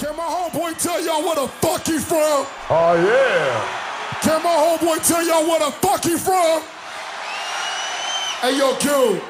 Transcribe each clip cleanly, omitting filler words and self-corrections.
Can my homeboy tell y'all where the fuck he from? Oh, yeah. Can my homeboy tell y'all where the fuck he from? Hey, yo, Q.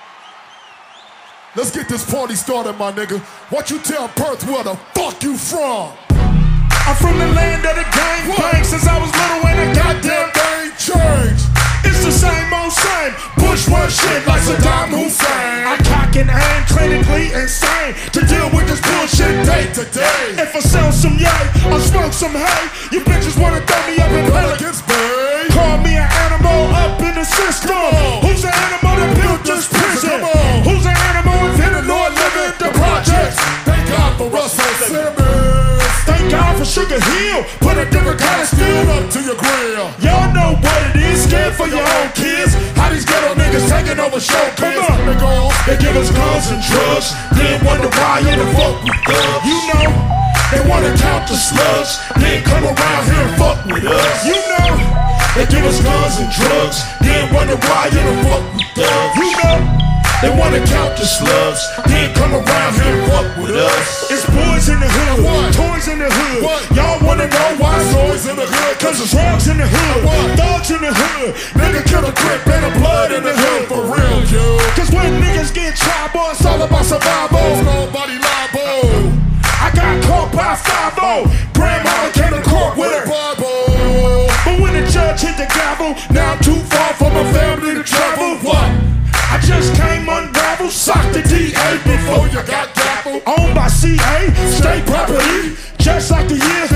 Let's get this party started, my nigga. What you tell Perth where the fuck you from? I'm from the land of the gang since I was little and the goddamn thing changed. It's the same old same. Push one shit like Saddam Hussein. I cock and aim, clinically insane to deal with this bullshit day to day. If I sell some yay or smoke some hay, you bitches wanna throw me up in Pelicans Bay. Call me an animal up in the system. Who's the animal that built this prison? Who's the animal invented Lord living the projects? Thank God for Russell Simmons. Thank God for Sugar Hill. Put a different kind of steel up to your grill. Y'all know what it is. Scared for your own kids. How these ghetto niggas taking over show kids. They give us guns and drugs, then wonder why you the fuck with thugs. You know, they wanna count the slugs, then come around here and fuck with us. You know, they give us guns and drugs, then wonder why you the fuck with thugs. You know, they wanna count the slugs, then come around here and fuck with us. It's boys in the hood, toys in the hood. Y'all wanna know why it's always in the hood? Cause it's drugs in the hood, thugs in the hood. Nigga kill a grip and the blood in the hood for real, yo. Cause when niggas get tried, boy, it's all about survival. Nobody liable. I got caught by 5-0. Grandma came to court with her Bible. But when the judge hit the gavel, now I'm too far for my family to travel. What? I just came unraveled, socked the DA before you got gaffled. Owned by CA, state property, just like the year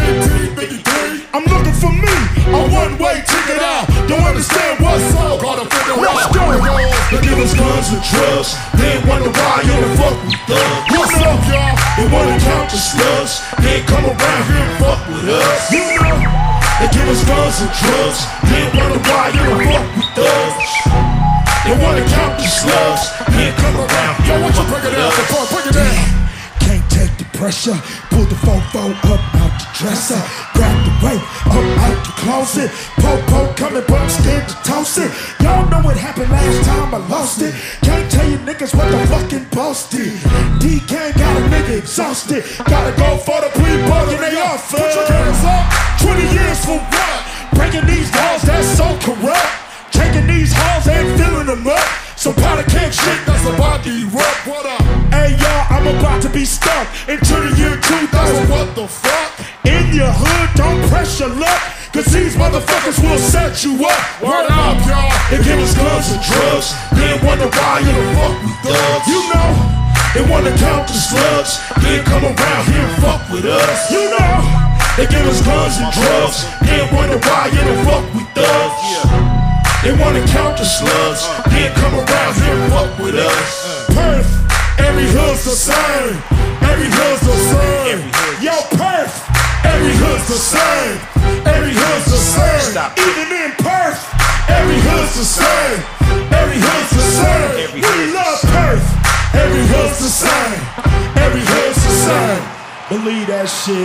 1553. I'm looking for me, a one-way ticket out. Don't understand what's up, gotta figure let's out. go. They give us guns and drugs, then wonder why you the fuck with thugs. What's up, y'all? They wanna count the slugs, then come around here and fuck with us. You know, they give us guns and drugs, then wonder why you the fuck with thugs. They wanna count the slugs, then come around here. Yo, what you bring it down for? Bring it down. Can't take the pressure. Pull the fofo up out the dresser. Grab the weight up out the closet. Po coming, but I'm scared to toss it. Y'all know what happened last time I lost it. Can't tell you niggas what the fucking boss did. D-Gang got a nigga exhausted. Gotta go for the pre-bug and they off. Put your hands up. 20 years for what? Breaking these laws that's so corrupt. Taking these halls and filling them up. So powder keg shit, That's a body rap. What up? hey y'all, I'm about to be stuck into the year 2000. What the fuck? In your hood, don't press your luck, cause these motherfuckers will set you up. Word up, y'all. They give us guns and drugs, then wonder why you the fuck with thugs. You know, they wanna count the slugs, then come around here and fuck with us. You know, they give us guns and drugs, then wonder why you the fuck with thugs. They wanna count the slugs, then come around here and fuck with us. Perth, every hood's the same. Every hood's the same. Yo, Perth, Every hood's the same. Every hood's the same. even in Perth, Every hood's the same. Every hood's the same. we love Perth. Every hood's the same. Every hood's the same. Believe that shit.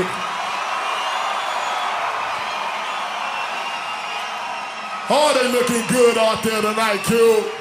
Oh, they looking good out there tonight, Q.